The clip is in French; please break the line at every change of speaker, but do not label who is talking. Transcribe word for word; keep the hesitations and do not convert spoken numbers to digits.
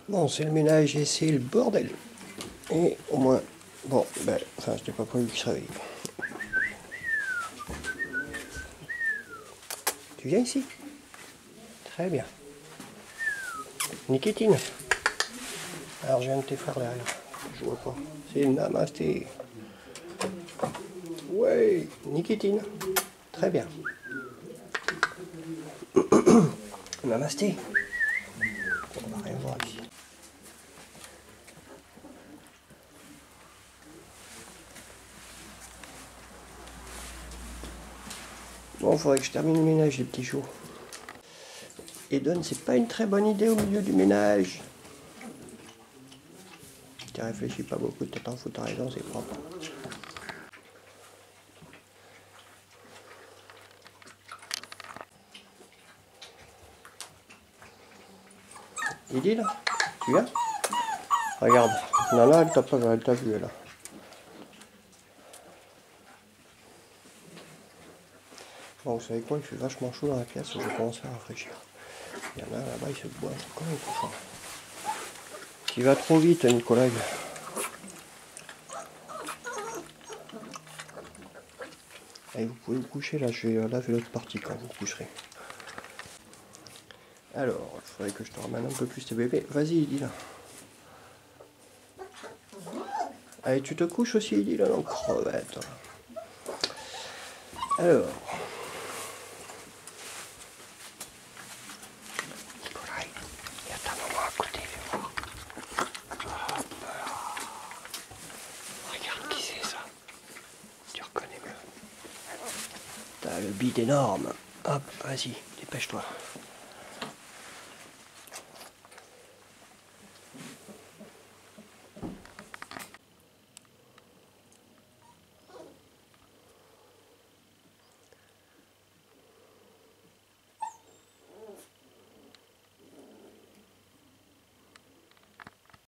Bon, c'est le ménage et c'est le bordel. Et au moins, bon, ben, enfin, je n'ai pas prévu qu'il se réveille. Tu viens ici? Très bien. Nikitine. Alors, je viens de tes frères derrière. Je vois pas. C'est Namasté. Ouais, Nikitine. Très bien. Namasté. On va rien voir ici. Bon, il faudrait que je termine le ménage, les petits choux. Eden, c'est pas une très bonne idée au milieu du ménage. Tu réfléchis pas beaucoup, t'as t'en fous, t'as raison, c'est propre. Idil, tu viens? Regarde, Nana, elle t'a pas elle t'a vu, là. Bon, vous savez quoi, il fait vachement chaud dans la pièce, je commence à rafraîchir. Il y en a là-bas, il se boit comme un cochon. Tu vas trop vite, Nicolas. Allez, vous pouvez vous coucher, là, je vais laver l'autre partie quand vous coucherez. Alors, il faudrait que je te ramène un peu plus tes bébés. Vas-y, dis là. Allez, tu te couches aussi, dis là, non, crevette. Alors. Nicolas, il y a ta maman à côté, viens voir. Hop là. Regarde qui c'est ça. Tu reconnais mieux. T'as le bide énorme. Hop, vas-y, dépêche-toi.